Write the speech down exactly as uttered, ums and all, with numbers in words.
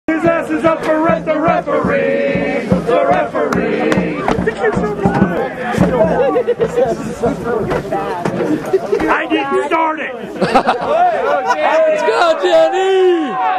His ass is up for rent, the referee, the referee. I didn't start it. Let's go, Jenny!